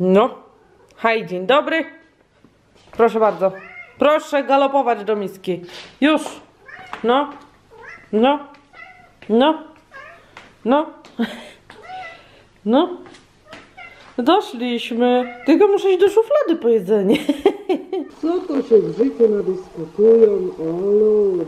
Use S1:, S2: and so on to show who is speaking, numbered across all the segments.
S1: No. Hej, dzień dobry. Proszę bardzo. Proszę galopować do miski. Już. No. No. No. No. No. Doszliśmy. Tylko muszę iść do szuflady po jedzenie.
S2: Co to się w życiu nadyskutują, o ludzie.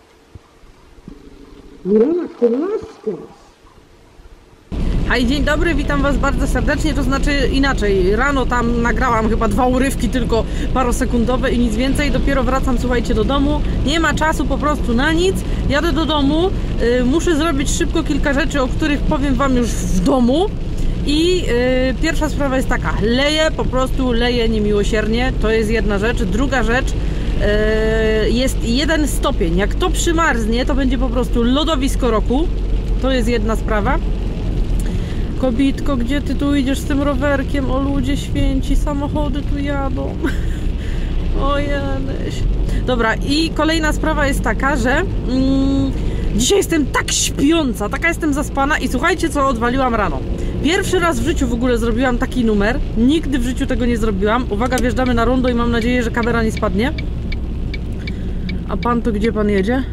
S2: Milena Kolaska.
S1: Hej, dzień dobry, witam was bardzo serdecznie, to znaczy inaczej, rano tam nagrałam chyba 2 urywki tylko parosekundowe i nic więcej, dopiero wracam, słuchajcie, do domu, nie ma czasu po prostu na nic, jadę do domu, muszę zrobić szybko kilka rzeczy, o których powiem wam już w domu i pierwsza sprawa jest taka, leję, po prostu leję niemiłosiernie, to jest jedna rzecz, druga rzecz, jest 1 stopień, jak to przymarznie, to będzie po prostu lodowisko roku, to jest jedna sprawa. Kobitko, gdzie ty tu idziesz z tym rowerkiem? O ludzie święci, samochody tu jadą. O Janeś. Dobra, i kolejna sprawa jest taka, że dzisiaj jestem tak śpiąca, taka jestem zaspana i słuchajcie, co odwaliłam rano. Pierwszy raz w życiu w ogóle zrobiłam taki numer. Nigdy w życiu tego nie zrobiłam. Uwaga, wjeżdżamy na rondo i mam nadzieję, że kamera nie spadnie. A pan to gdzie pan jedzie?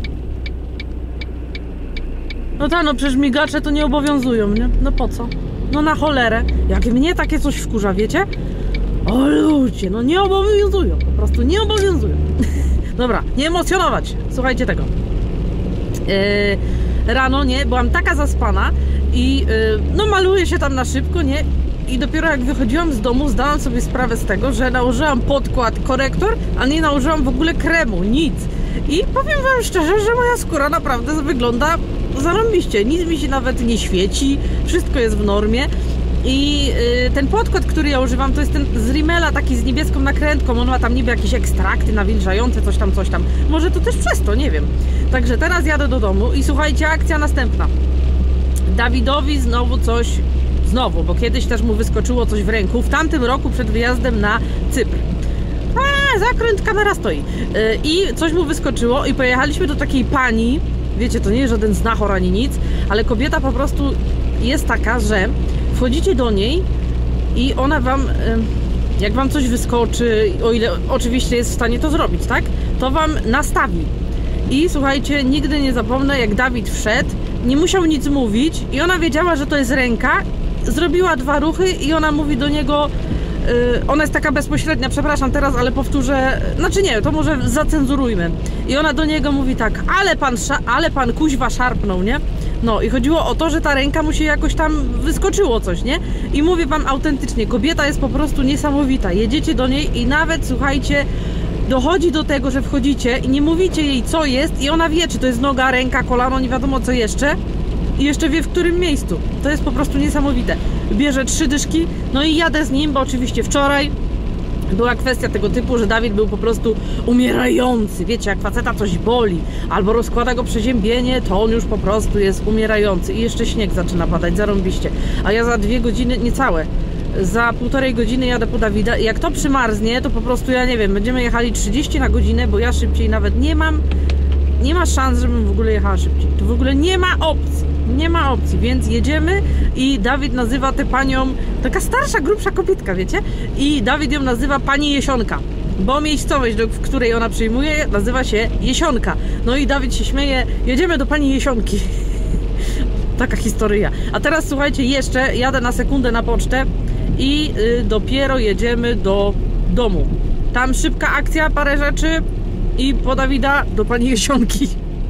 S1: No tak, no przecież migacze to nie obowiązują, nie? No po co? No na cholerę. Jak mnie takie coś wkurza, wiecie? O ludzie, no nie obowiązują. Po prostu nie obowiązują. Dobra, nie emocjonować. Słuchajcie tego. Rano, nie? Byłam taka zaspana i no maluję się tam na szybko, nie? I dopiero jak wychodziłam z domu, zdałam sobie sprawę z tego, że nałożyłam podkład, korektor, a nie nałożyłam w ogóle kremu, nic. I powiem wam szczerze, że moja skóra naprawdę wygląda zarąbiście, nic mi się nawet nie świeci, wszystko jest w normie. I ten podkład, który ja używam, to jest ten z Rimmela, taki z niebieską nakrętką, on ma tam niby jakieś ekstrakty nawilżające, coś tam, coś tam. Może to też przez to, nie wiem. Także teraz jadę do domu i słuchajcie, akcja następna. Dawidowi znowu coś, bo kiedyś też mu wyskoczyło coś w ręku, w tamtym roku przed wyjazdem na Cypr. Zakręt, kamera stoi. I coś mu wyskoczyło i pojechaliśmy do takiej pani, wiecie, to nie jest żaden znachor ani nic, ale kobieta po prostu jest taka, że wchodzicie do niej i ona wam, jak wam coś wyskoczy, o ile oczywiście jest w stanie to zrobić, tak? To wam nastawi. I słuchajcie, nigdy nie zapomnę, jak Dawid wszedł, nie musiał nic mówić i ona wiedziała, że to jest ręka, zrobiła 2 ruchy i ona mówi do niego, ona jest taka bezpośrednia, przepraszam teraz, ale powtórzę, znaczy nie, to może zacenzurujmy. I ona do niego mówi tak, ale pan kuźwa szarpnął, nie? No i chodziło o to, że ta ręka mu się jakoś tam wyskoczyło coś, nie? I mówię wam autentycznie, kobieta jest po prostu niesamowita. Jedziecie do niej i nawet, słuchajcie, dochodzi do tego, że wchodzicie i nie mówicie jej, co jest i ona wie, czy to jest noga, ręka, kolano, nie wiadomo co jeszcze. I jeszcze wie, w którym miejscu. To jest po prostu niesamowite. Bierze 3 dyszki, no i jadę z nim, bo oczywiście wczoraj była kwestia tego typu, że Dawid był po prostu umierający. Wiecie, jak faceta coś boli, albo rozkłada go przeziębienie, to on już po prostu jest umierający. I jeszcze śnieg zaczyna padać, zarąbiście. A ja za 2 godziny, niecałe, za 1,5 godziny jadę po Dawida i jak to przymarznie, to po prostu, ja nie wiem, będziemy jechali 30 na godzinę, bo ja szybciej nawet nie mam. Nie ma szans, żebym w ogóle jechała szybciej. To w ogóle nie ma opcji. Nie ma opcji, więc jedziemy i Dawid nazywa tę panią, taka starsza, grubsza kobietka, wiecie? I Dawid ją nazywa pani Jesionka, bo miejscowość, w której ona przyjmuje, nazywa się Jesionka. No i Dawid się śmieje, jedziemy do pani Jesionki. Taka historia. A teraz słuchajcie, jeszcze jadę na sekundę na pocztę i dopiero jedziemy do domu. Tam szybka akcja, parę rzeczy i po Dawida do pani Jesionki.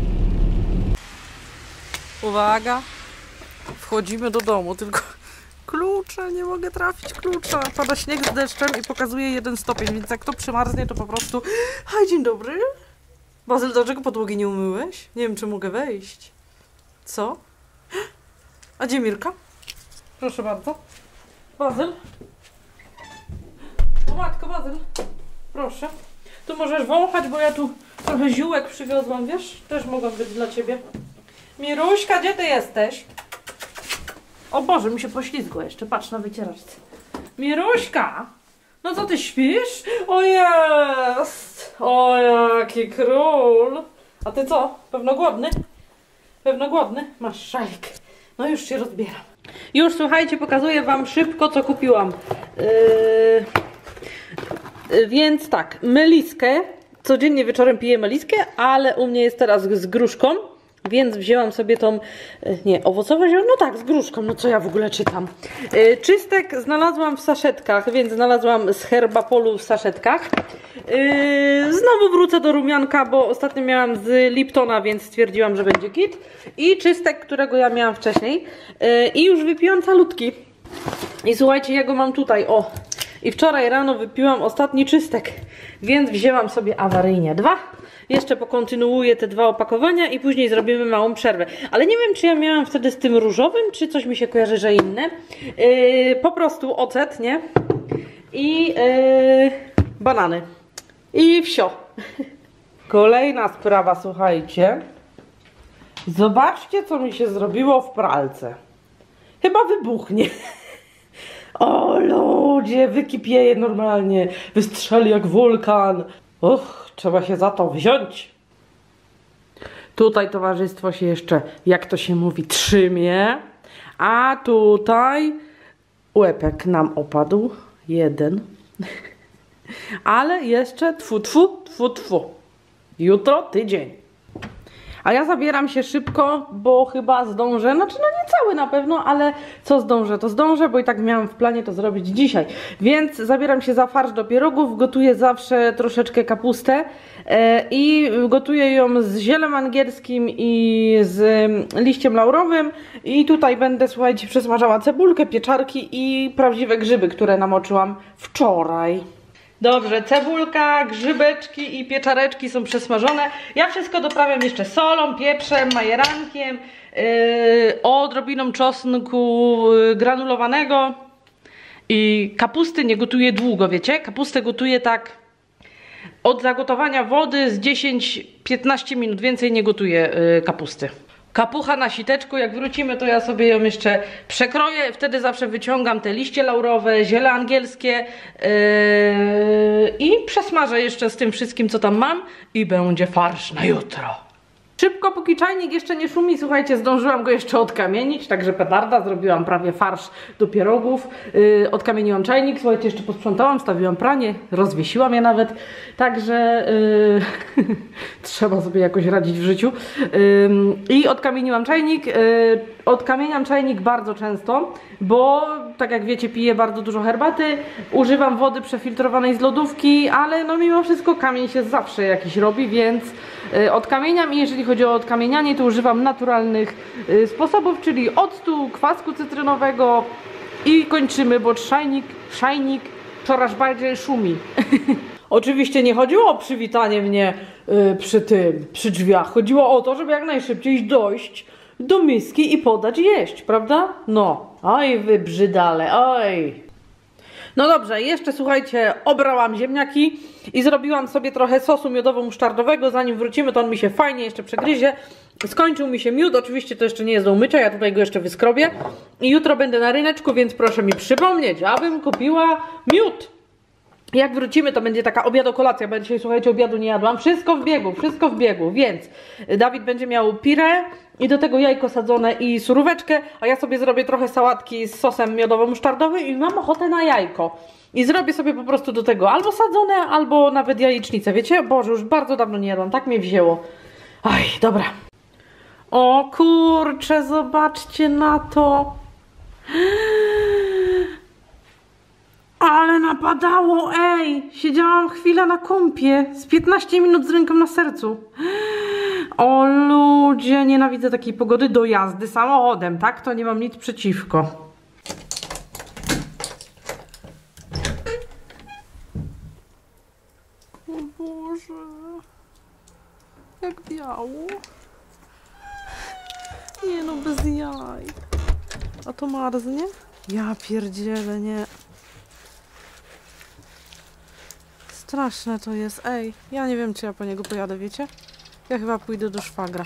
S1: Uwaga, wchodzimy do domu, tylko klucze, nie mogę trafić klucza. Pada śnieg z deszczem i pokazuje 1 stopień, więc jak to przymarznie, to po prostu... Hej, dzień dobry. Bazyl, dlaczego podłogi nie umyłeś? Nie wiem, czy mogę wejść. Co? A gdzie Mirka? Proszę bardzo. Bazyl. O matko, Bazyl. Proszę. Tu możesz wąchać, bo ja tu trochę ziółek przywiozłam, wiesz? Też mogą być dla ciebie. Miruśka, gdzie ty jesteś? O Boże, mi się poślizgło jeszcze, patrz na wycieraczce. Miruśka! No co, ty śpisz? O jest! O, jaki król! A ty co? Pewno głodny? Pewno głodny? Masz szalik. No już się rozbieram. Już słuchajcie, pokazuję wam szybko, co kupiłam. Więc tak, meliskę. Codziennie wieczorem piję meliskę, ale u mnie jest teraz z gruszką. Więc wzięłam sobie tą, nie, owocowe zioło, no tak, z gruszką, no co ja w ogóle czytam. Czystek znalazłam w saszetkach, więc znalazłam z Herbapolu w saszetkach. Znowu wrócę do rumianka, bo ostatnio miałam z Liptona, więc stwierdziłam, że będzie git. I czystek, którego ja miałam wcześniej. I już wypiłam calutki. I słuchajcie, ja go mam tutaj, o. I wczoraj rano wypiłam ostatni czystek, więc wzięłam sobie awaryjnie 2. Jeszcze pokontynuuję te 2 opakowania i później zrobimy małą przerwę. Ale nie wiem, czy ja miałam wtedy z tym różowym, czy coś mi się kojarzy, że inne. Po prostu ocet, nie? I banany. I wsio. Kolejna sprawa, słuchajcie. Zobaczcie, co mi się zrobiło w pralce. Chyba wybuchnie. O ludzie, wykipieje normalnie. Wystrzeli jak wulkan. Trzeba się za to wziąć. Tutaj towarzystwo się jeszcze, jak to się mówi, trzymie. A tutaj łepek nam opadł. 1. Ale jeszcze tfu. Jutro tydzień. A ja zabieram się szybko, bo chyba zdążę, znaczy no nie cały na pewno, ale co zdążę, to zdążę, bo i tak miałam w planie to zrobić dzisiaj. Więc zabieram się za farsz do pierogów, gotuję zawsze troszeczkę kapustę i gotuję ją z zielem angielskim i z liściem laurowym. I tutaj będę, słuchajcie, przesmażała cebulkę, pieczarki i prawdziwe grzyby, które namoczyłam wczoraj. Dobrze, cebulka, grzybeczki i pieczareczki są przesmażone. Ja wszystko doprawiam jeszcze solą, pieprzem, majerankiem, odrobiną czosnku granulowanego. I kapusty nie gotuję długo, wiecie? Kapustę gotuję tak od zagotowania wody z 10-15 minut. Więcej nie gotuję kapusty. Kapucha na siteczku, jak wrócimy, to ja sobie ją jeszcze przekroję. Wtedy zawsze wyciągam te liście laurowe, ziele angielskie i przesmażę jeszcze z tym wszystkim, co tam mam i będzie farsz na jutro. Szybko, póki czajnik jeszcze nie szumi, słuchajcie, zdążyłam go jeszcze odkamienić, także petarda, zrobiłam prawie farsz do pierogów, odkamieniłam czajnik, słuchajcie, jeszcze posprzątałam, stawiłam pranie, rozwiesiłam je nawet, także trzeba sobie jakoś radzić w życiu. I odkamieniłam czajnik, odkamieniam czajnik bardzo często, bo tak jak wiecie, piję bardzo dużo herbaty, używam wody przefiltrowanej z lodówki, ale no mimo wszystko kamień się zawsze jakiś robi, więc odkamieniam i jeżeli chodzi o odkamienianie, to używam naturalnych sposobów, czyli octu, kwasku cytrynowego i kończymy, bo czajnik coraz bardziej szumi. Oczywiście nie chodziło o przywitanie mnie przy drzwiach, chodziło o to, żeby jak najszybciej dojść do miski i podać jeść, prawda? No, oj wy brzydale, oj. No dobrze, jeszcze słuchajcie, obrałam ziemniaki i zrobiłam sobie trochę sosu miodowo-musztardowego. Zanim wrócimy, to on mi się fajnie jeszcze przegryzie. Skończył mi się miód, oczywiście to jeszcze nie jest do umycia, ja tutaj go jeszcze wyskrobię. I jutro będę na ryneczku, więc proszę mi przypomnieć, abym kupiła miód. Jak wrócimy, to będzie taka obiadokolacja, bo ja dzisiaj, słuchajcie, obiadu nie jadłam. Wszystko w biegu, więc Dawid będzie miał pire i do tego jajko sadzone i suróweczkę, a ja sobie zrobię trochę sałatki z sosem miodowo-musztardowym i mam ochotę na jajko. I zrobię sobie po prostu do tego albo sadzone, albo nawet jajecznicę, wiecie? Boże, już bardzo dawno nie jadłam, tak mnie wzięło. Aj, dobra. O kurczę, zobaczcie na to. Ale napadało, ej! Siedziałam chwilę na kąpie, z 15 minut z ręką na sercu. O ludzie, nienawidzę takiej pogody, do jazdy samochodem, tak? To nie mam nic przeciwko. O Boże, jak biało. Nie no, bez jaj. A to marznie? Ja pierdzielę, nie. Straszne to jest, ej, ja nie wiem, czy ja po niego pojadę, wiecie? Ja chyba pójdę do szwagra.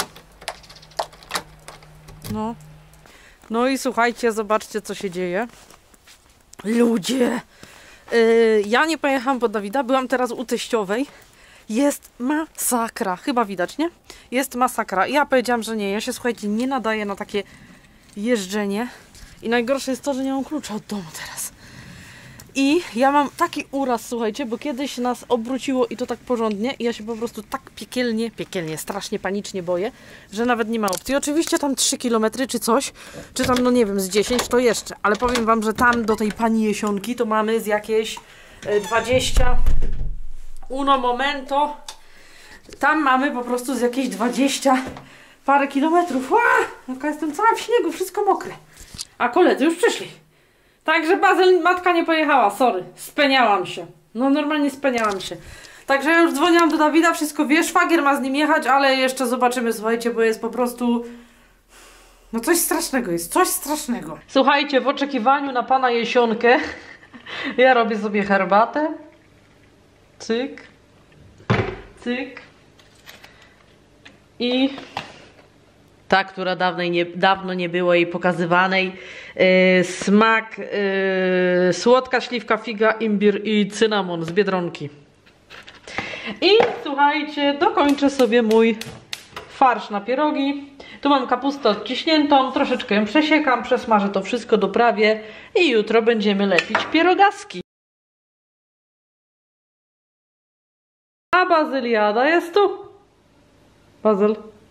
S1: No. No i słuchajcie, zobaczcie, co się dzieje. Ludzie! Ja nie pojechałam po Dawida, byłam teraz u teściowej. Jest masakra, chyba widać, nie? Jest masakra. Ja powiedziałam, że nie, ja się, słuchajcie, nie nadaję na takie jeżdżenie. I najgorsze jest to, że nie mam klucza od domu teraz. I ja mam taki uraz, słuchajcie, bo kiedyś nas obróciło i to tak porządnie i ja się po prostu tak piekielnie, strasznie panicznie boję, że nawet nie ma opcji. Oczywiście tam 3 km czy coś, czy tam, no nie wiem, z 10 to jeszcze, ale powiem wam, że tam do tej pani Jesionki to mamy z jakieś 20... Uno momento. Tam mamy po prostu z jakieś 20 parę kilometrów. Jaka jestem cała w śniegu, wszystko mokre. A koledzy już przyszli. Także Bazyl, matka nie pojechała, sorry. Speniałam się. No normalnie speniałam się. Także ja już dzwoniłam do Dawida, wszystko wie, szwagier ma z nim jechać, ale jeszcze zobaczymy, słuchajcie, bo jest po prostu... No coś strasznego jest, coś strasznego. Słuchajcie, w oczekiwaniu na pana Jesionkę ja robię sobie herbatę. Cyk. Cyk. I ta, która dawno nie było jej pokazywanej. Smak słodka śliwka, figa, imbir i cynamon z Biedronki. I słuchajcie, dokończę sobie mój farsz na pierogi. Tu mam kapustę odciśniętą, troszeczkę ją przesiekam, przesmażę to wszystko, doprawię i jutro będziemy lepić pierogaski. A Bazyliada jest tu. Bazyl.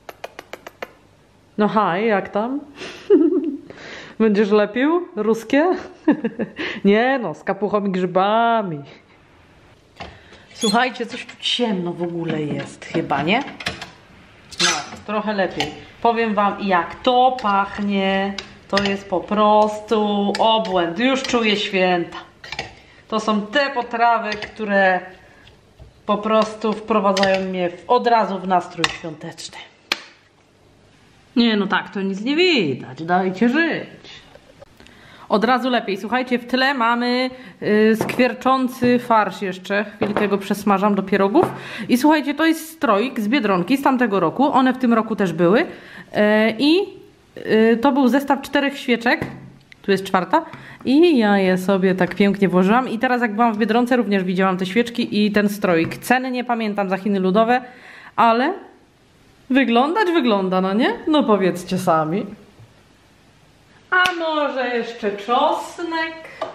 S1: No haj, jak tam? Będziesz lepił? Ruskie? Nie no, z kapuchą i grzybami. Słuchajcie, coś tu ciemno w ogóle jest chyba, nie? No, trochę lepiej. Powiem wam, jak to pachnie. To jest po prostu obłęd. Już czuję święta. To są te potrawy, które po prostu wprowadzają mnie od razu w nastrój świąteczny. Nie, no tak, to nic nie widać. Dajcie żyć. Od razu lepiej. Słuchajcie, w tle mamy skwierczący farsz jeszcze. Chwilkę go przesmażam do pierogów. I słuchajcie, to jest stroik z Biedronki z tamtego roku. One w tym roku też były. To był zestaw 4 świeczek. Tu jest 4. I ja je sobie tak pięknie włożyłam. I teraz jak byłam w Biedronce, również widziałam te świeczki i ten stroik. Ceny nie pamiętam za Chiny Ludowe, ale wygląda, no nie? No powiedzcie sami. A może jeszcze czosnek?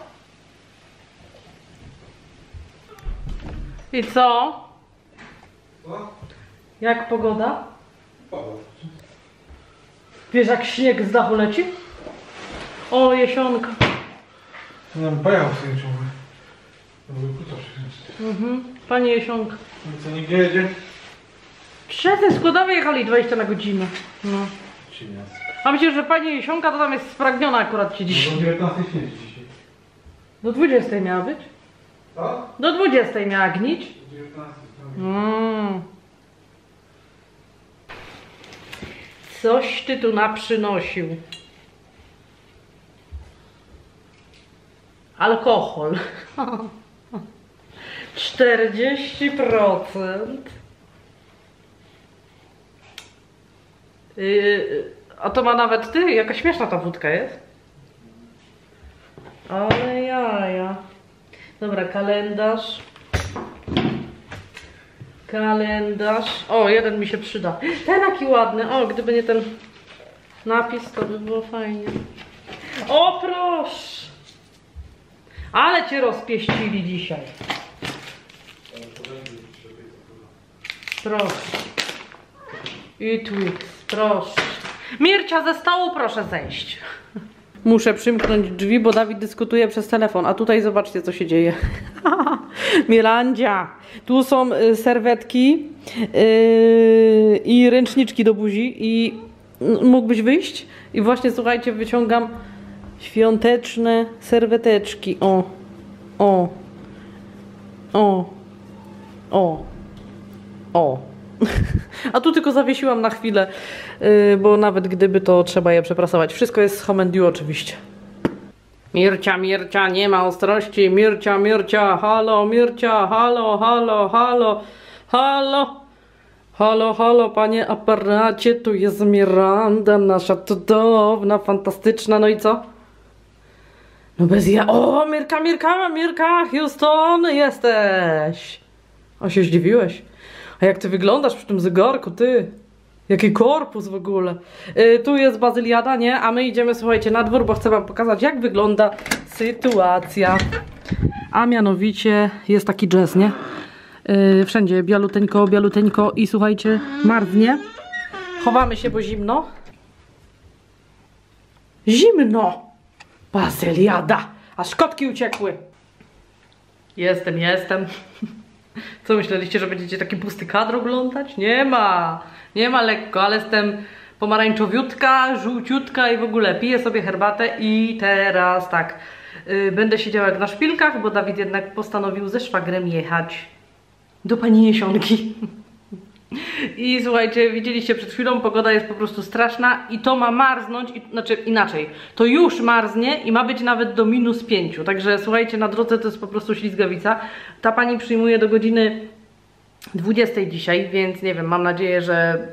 S1: I co? Jak pogoda? Wiesz, jak śnieg z dachu leci? O, Jesionka.
S3: No, pojechał sobie ciągle.
S1: Panie Jesionka.
S3: Co, nigdzie jedzie?
S1: Szefy składowe jechali 20 na godzinę. No. A myślę, że pani Jesionka to tam jest spragniona akurat ci dzisiaj.
S3: Do 19 siedzi dzisiaj.
S1: Do 20 miała być?
S3: Co?
S1: Do 20 miała gnić?
S3: Do 19.
S1: Coś ty tu naprzynosił. Alkohol. 40%. A to ma nawet ty? Jaka śmieszna ta wódka jest. Ale jaja. Dobra, kalendarz. Kalendarz. O, jeden mi się przyda. Ten jaki ładny. O, gdyby nie ten napis, to by było fajnie. O, proszę. Ale cię rozpieścili dzisiaj. Proszę. I Twix, proszę. Mircia, ze stołu proszę zejść. Muszę przymknąć drzwi, bo Dawid dyskutuje przez telefon. A tutaj zobaczcie, co się dzieje. Mirandzia. Tu są serwetki i ręczniczki do buzi. I mógłbyś wyjść? I właśnie, słuchajcie, wyciągam świąteczne serweteczki. O. O. O. O. O. A tu tylko zawiesiłam na chwilę, bo nawet gdyby, to trzeba je przeprasować. Wszystko jest z Home & oczywiście. Mircia, Mircia, nie ma ostrości. Mircia, Mircia, halo, Mircia, halo, halo, halo, halo. Halo, halo, panie aparacie, tu jest Miranda, nasza cudowna, fantastyczna, no i co? No bez ja... O, Mirka, Mirka, Mirka, Houston, jesteś. O, się zdziwiłeś. A jak ty wyglądasz przy tym zegarku, ty? Jaki korpus w ogóle. Tu jest Bazyliada, nie? A my idziemy, słuchajcie, na dwór, bo chcę wam pokazać, jak wygląda sytuacja. A mianowicie jest taki jazz, nie? Wszędzie bialuteńko, bialuteńko i słuchajcie, marznie. Chowamy się, bo zimno. Zimno! Bazyliada! Aż kotki uciekły. Jestem. Co myśleliście, że będziecie taki pusty kadr oglądać? Nie ma. Nie ma lekko, ale jestem pomarańczowiutka, żółciutka i w ogóle piję sobie herbatę i teraz tak. Będę siedziała jak na szpilkach, bo Dawid jednak postanowił ze szwagrem jechać do pani Jesionki. I słuchajcie, widzieliście przed chwilą, pogoda jest po prostu straszna i to ma marznąć, znaczy inaczej, to już marznie i ma być nawet do -5, także słuchajcie, na drodze to jest po prostu ślizgawica. Ta pani przyjmuje do godziny 20 dzisiaj, więc nie wiem, mam nadzieję, że...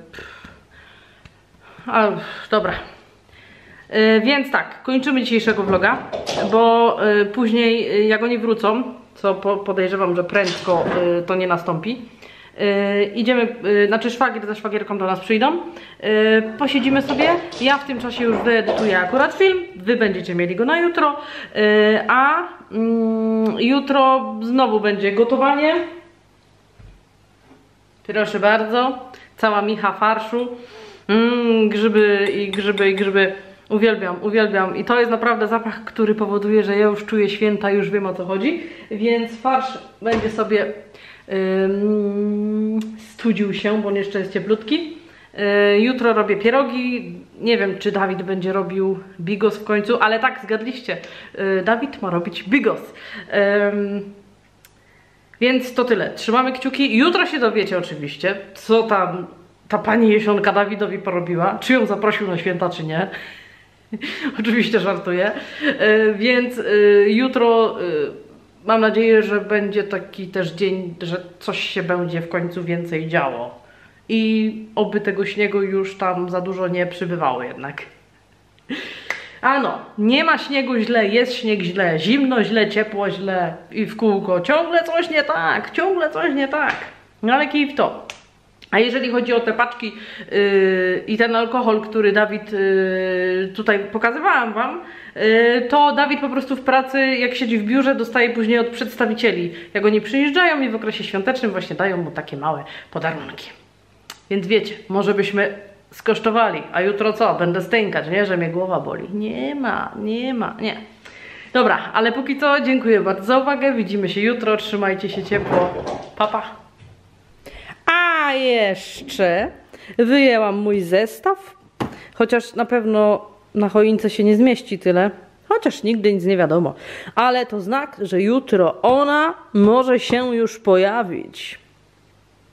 S1: dobra. Więc tak, kończymy dzisiejszego vloga, bo później jak oni wrócą, co podejrzewam, że prędko to nie nastąpi, idziemy, znaczy szwagier ze szwagierką do nas przyjdą, posiedzimy sobie, ja w tym czasie już wyedytuję akurat film, wy będziecie mieli go na jutro, a jutro znowu będzie gotowanie, proszę bardzo, cała micha farszu, grzyby, uwielbiam i to jest naprawdę zapach, który powoduje, że ja już czuję święta, już wiem o co chodzi, więc farsz będzie sobie studził się, bo on jeszcze jest cieplutki. Jutro robię pierogi, nie wiem czy Dawid będzie robił bigos w końcu, ale tak, zgadliście, Dawid ma robić bigos. Więc to tyle, trzymamy kciuki, jutro się dowiecie oczywiście, co tam ta pani Jesionka Dawidowi porobiła, czy ją zaprosił na święta, czy nie. Oczywiście żartuję, więc jutro mam nadzieję, że będzie taki też dzień, że coś się będzie w końcu więcej działo i oby tego śniegu już tam za dużo nie przybywało jednak. A no, nie ma śniegu źle, jest śnieg źle, zimno źle, ciepło źle i w kółko, ciągle coś nie tak, no ale kij w to. A jeżeli chodzi o te paczki i ten alkohol, który Dawid tutaj pokazywałam wam, to Dawid po prostu w pracy, jak siedzi w biurze, dostaje później od przedstawicieli. Jak oni przyjeżdżają i w okresie świątecznym właśnie dają mu takie małe podarunki. Więc wiecie, może byśmy skosztowali, a jutro co? Będę stękać, nie? Że mnie głowa boli. Nie. Dobra, ale póki co dziękuję bardzo za uwagę, widzimy się jutro, trzymajcie się ciepło, pa pa. A jeszcze wyjęłam mój zestaw, chociaż na pewno na choince się nie zmieści tyle, chociaż nigdy nic nie wiadomo, ale to znak, że jutro ona może się już pojawić.